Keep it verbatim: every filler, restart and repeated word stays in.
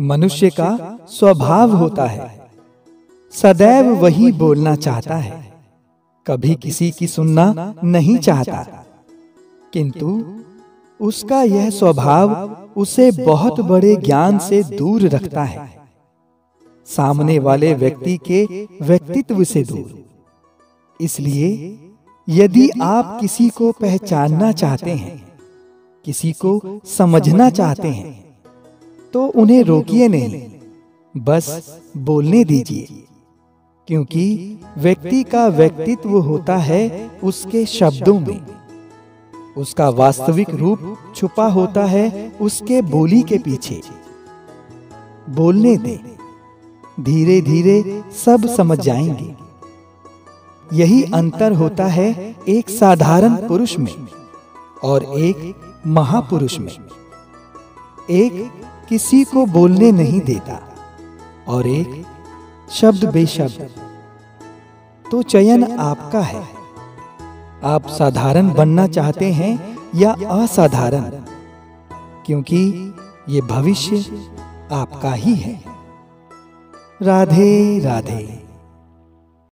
मनुष्य का स्वभाव होता है, सदैव वही बोलना चाहता है, कभी किसी की सुनना नहीं चाहता। किंतु उसका यह स्वभाव उसे बहुत बड़े ज्ञान से दूर रखता है, सामने वाले व्यक्ति के व्यक्तित्व से दूर। इसलिए यदि आप किसी को पहचानना चाहते हैं, किसी को समझना चाहते हैं, तो उन्हें रोकिए नहीं, बस बोलने दीजिए, क्योंकि व्यक्ति का व्यक्तित्व होता है उसके शब्दों में, उसका वास्तविक रूप छुपा होता है उसके बोली के पीछे। बोलने दें, धीरे धीरे सब समझ जाएंगे। यही अंतर होता है एक साधारण पुरुष में और एक महापुरुष में। एक किसी को बोलने नहीं देता और एक शब्द बेशब्द। तो चयन आपका है, आप साधारण बनना चाहते हैं या असाधारण, क्योंकि ये भविष्य आपका ही है। राधे राधे।